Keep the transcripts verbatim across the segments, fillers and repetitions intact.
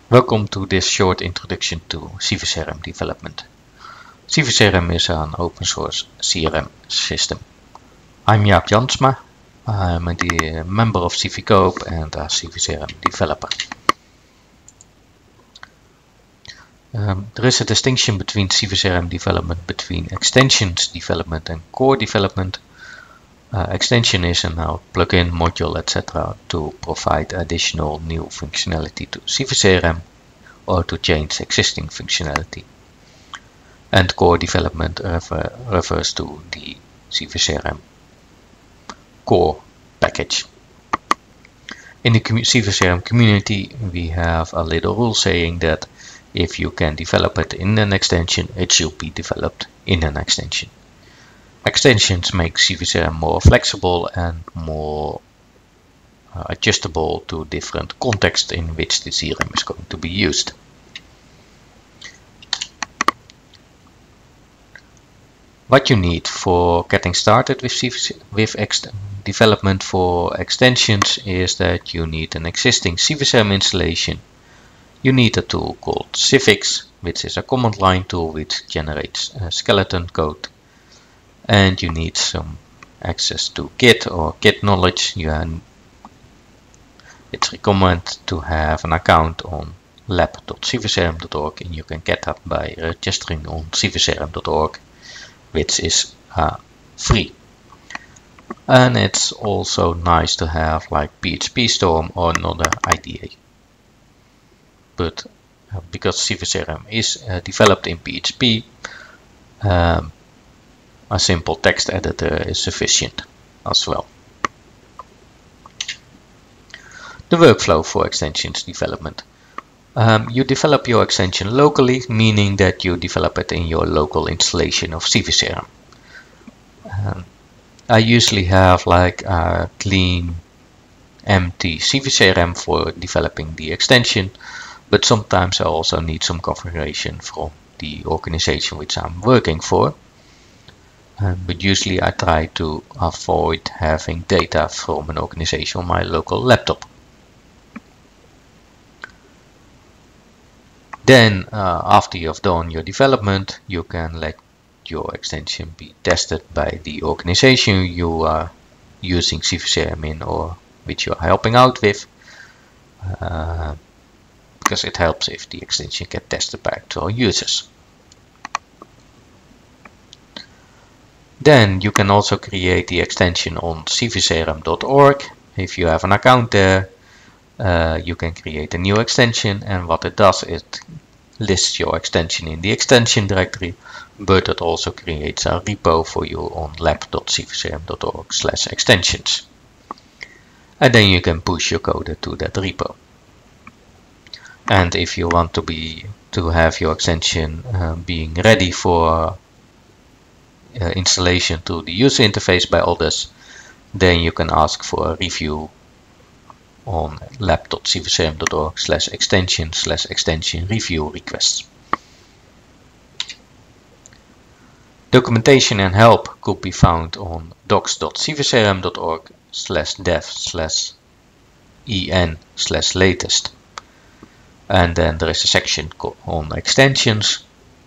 Welcome to this short introduction to C V C R M development. C V C R M is an open source C R M system. I'm Jaap Jansma. I'm a member of C V Coop and a C V C R M developer. Um, there is a distinction between C V C R M development between extensions development and core development. Uh, extension is a now plugin, module, et cetera to provide additional new functionality to C V C R M or to change existing functionality. And core development refer, refers to the C V C R M core package. In the C V C R M community, we have a little rule saying that if you can develop it in an extension, it should be developed in an extension. Extensions make C V C R M more flexible and more uh, adjustable to different contexts in which the C R M is going to be used. What you need for getting started with, C V C, with development for extensions is that you need an existing C V C R M installation. You need a tool called Civix, which is a command line tool which generates a skeleton code. And you need some access to Git or Git knowledge. You have, it's recommended to have an account on lab dot c v c r m dot org, and you can get that by registering on c v c r m dot org, which is uh, free. And it's also nice to have like P H P Storm or another I D E. But uh, because C V C R M is uh, developed in P H P, um, a simple text editor is sufficient as well. The workflow for extensions development. Um, you develop your extension locally, meaning that you develop it in your local installation of C V C R M. Um, I usually have like a clean, empty C V C R M for developing the extension, but sometimes I also need some configuration from the organization which I'm working for. Um, but usually I try to avoid having data from an organization on my local laptop. Then uh, after you've done your development, you can let your extension be tested by the organization you are using C V C R M in or which you are helping out with, uh, because it helps if the extension gets tested by actual users. Then you can also create the extension on c v c r m dot org. If you have an account there, uh, you can create a new extension, and what it does is it lists your extension in the extension directory, but it also creates a repo for you on lab dot c v c r m dot org slash extensions. And then you can push your code to that repo. And if you want to be to have your extension uh, being ready for Uh, installation to the user interface by others, then you can ask for a review on lab dot c v c r m dot org slash extension slash extension review requests. Documentation and help could be found on docs dot c v c r m dot org slash dev slash en slash latest. And then there is a section on extensions.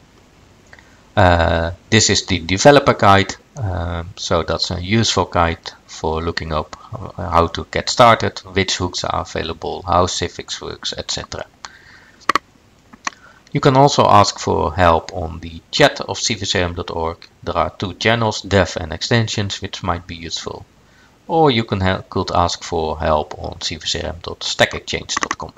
Uh, this is the developer guide, um, so that's a useful guide for looking up how to get started, which hooks are available, how Civix works, et cetera. You can also ask for help on the chat of c v c r m dot org. There are two channels, dev and extensions, which might be useful. Or you can help, could ask for help on c v c r m dot stack exchange dot com.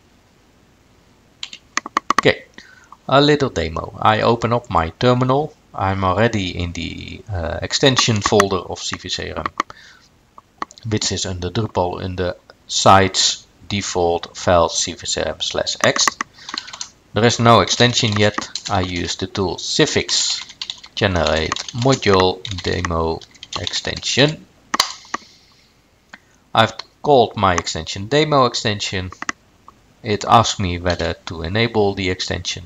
Okay. A little demo. I open up my terminal. I'm already in the uh, extension folder of C V C R M, which is under Drupal in the sites default files C V C R M slash x. There is no extension yet. I use the tool Civix generate module demo extension. I've called my extension demo extension. It asks me whether to enable the extension.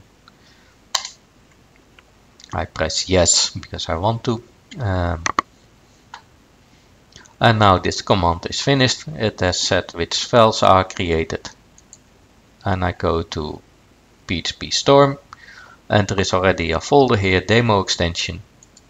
I press yes because I want to. Um, and now this command is finished. It has said which files are created. and I go to P H P Storm, and there is already a folder here, demo extension,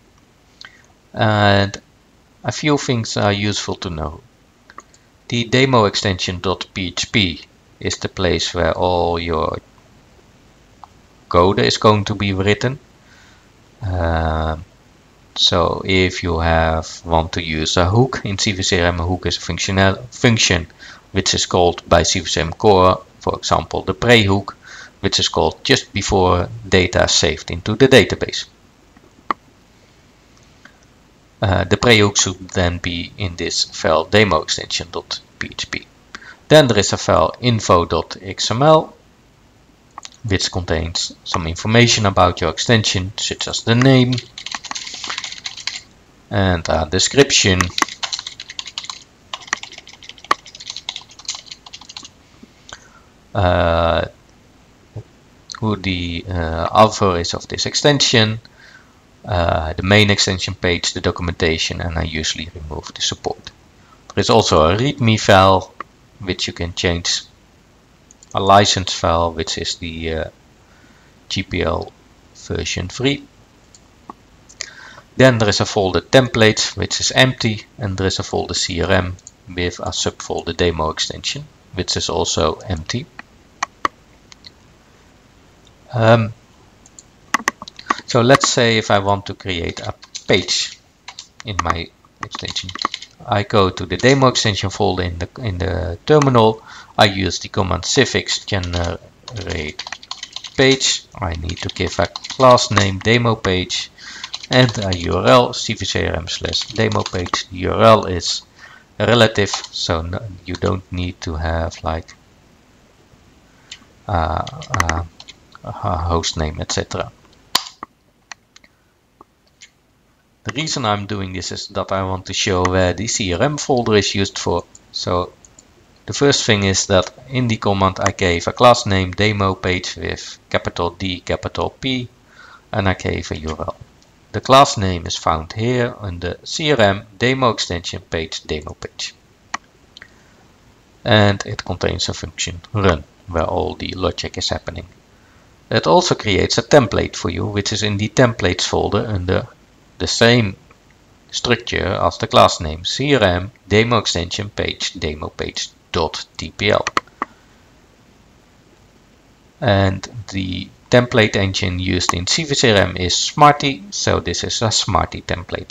and a few things are useful to know. The demo extension.php is the place where all your code is going to be written. Uh, so if you have want to use a hook in C V C R M, a hook is a functional function which is called by C V C R M core, for example the pre-hook, which is called just before data is saved into the database. Uh, the pre-hook should then be in this file demo extension.php. Then there is a file info.xml which contains some information about your extension, such as the name and a description, uh, who the uh, author is of this extension, uh, the main extension page, the documentation, and I usually remove the support. There is also a readme file which you can change, a license file which is the uh, G P L version three. Then there is a folder templates which is empty, and there is a folder C R M with a subfolder demo extension which is also empty. Um, so let's say if I want to create a page in my extension, I go to the demo extension folder in the in the terminal. I use the command cifix generate page. I need to give a class name demo page and a U R L C V C R M slash demo page. The U R L is relative, so no, you don't need to have like uh, uh, a host name, et cetera. The reason I'm doing this is that I want to show where the C R M folder is used for. So the first thing is that in the command I gave a class name demo page with capital D, capital P, and I gave a U R L. The class name is found here on the C R M demo extension page demo page. And it contains a function run where all the logic is happening. It also creates a template for you, which is in the templates folder under the same structure as the class name C R M demo extension page demo page dot T P L. And the template engine used in C V C R M is Smarty, so this is a Smarty template.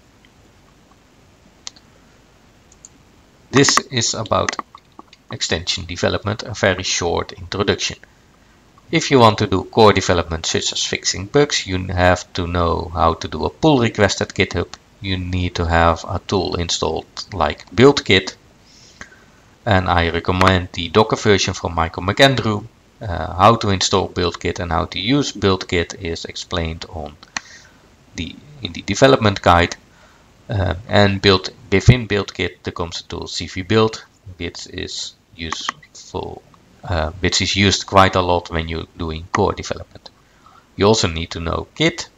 This is about extension development, a very short introduction. If you want to do core development such as fixing bugs, you have to know how to do a pull request at GitHub. You need to have a tool installed like BuildKit, and I recommend the Docker version from Michael McAndrew. Uh, how to install BuildKit and how to use BuildKit is explained on the in the development guide. Uh, and build within BuildKit there comes the tool cvbuild, which is useful. Uh, which is used quite a lot when you're doing core development. You also need to know Git,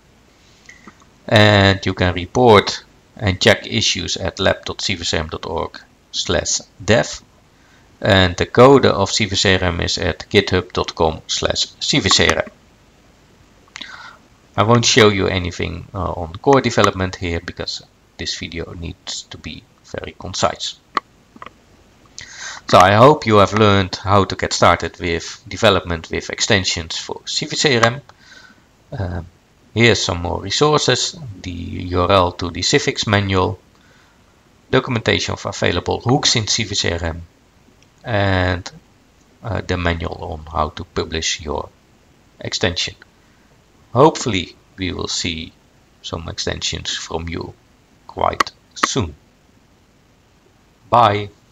and you can report and check issues at lab dot c v c r m dot org slash dev, and the code of C V C R M is at github dot com slash C V C R M. I won't show you anything uh, on core development here because this video needs to be very concise. So I hope you have learned how to get started with development with extensions for C V C R M. Uh, here's some more resources, the U R L to the civics manual, documentation of available hooks in C V C R M, and uh, the manual on how to publish your extension. Hopefully we will see some extensions from you quite soon. Bye.